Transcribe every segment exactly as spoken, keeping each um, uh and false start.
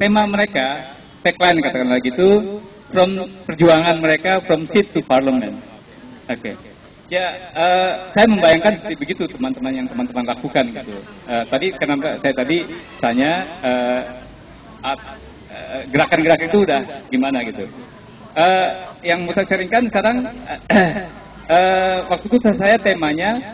tema mereka, tagline katakanlah gitu, from perjuangan mereka from seat to parliament. Oke. Okay. Ya, uh, saya membayangkan seperti begitu teman-teman yang teman-teman lakukan gitu. Uh, tadi kenapa saya tadi tanya uh, uh, gerakan-gerakan itu udah gimana gitu. Uh, yang mau saya sharingkan sekarang, uh, uh, waktu itu saya temanya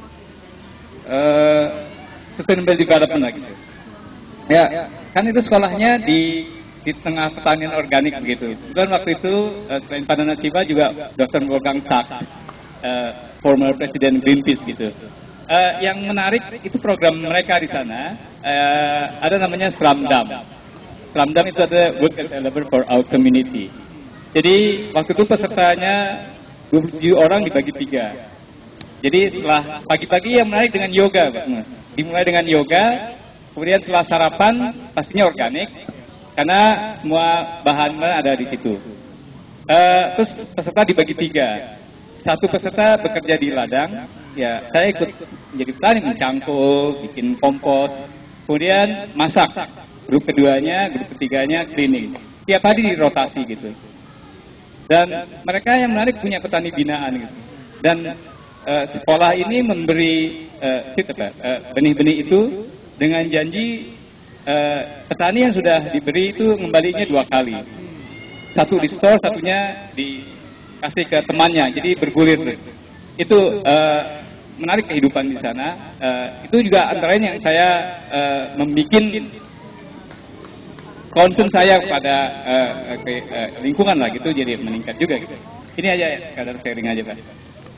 uh, sustainable development lah gitu. Ya, kan itu sekolahnya di di tengah pertanian organik begitu. Dan waktu itu uh, selain Pak Nasiba juga doktor Wolfgang Sachs, uh, former Presiden Greenpeace gitu. Uh, yang menarik itu program mereka di sana uh, ada namanya Slamdam. Slamdam itu ada work as a labor for our community. Jadi waktu itu pesertanya dua puluh tujuh orang dibagi tiga. Jadi setelah pagi-pagi yang menarik dengan yoga, Mas. Dimulai dengan yoga, kemudian setelah sarapan pastinya organik. Karena semua bahan ada di situ. Uh, terus peserta dibagi tiga. Satu peserta bekerja di ladang, ya saya ikut menjadi petani, mencangkul, bikin kompos, kemudian masak. Grup keduanya, grup ketiganya cleaning. Tiap hari dirotasi gitu. Dan mereka yang menarik punya petani binaan gitu. Dan uh, sekolah ini memberi uh, sit apa, uh, benih-benih itu dengan janji Uh, petani yang sudah diberi itu ngembalinya dua kali. Satu di store, satunya dikasih ke temannya. Jadi bergulir terus. Itu uh, menarik kehidupan di sana. Uh, itu juga antara lain yang saya uh, membuat concern saya kepada uh, ke, uh, lingkungan lah gitu. Jadi meningkat juga gitu. Ini aja ya, sekadar sharing aja Pak.